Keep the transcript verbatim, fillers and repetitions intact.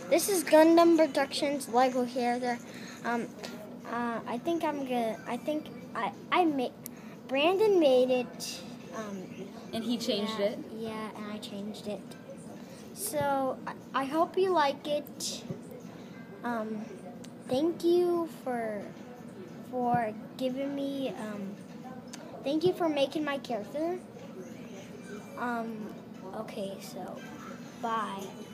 This is Gundom Productions Lego character. Um, uh, I think I'm gonna. I think I I made. Brandon made it. Um, and he changed yeah, it. Yeah, and I changed it. So I, I hope you like it. Um, thank you for for giving me. Um, thank you for making my character. Um, okay, so bye.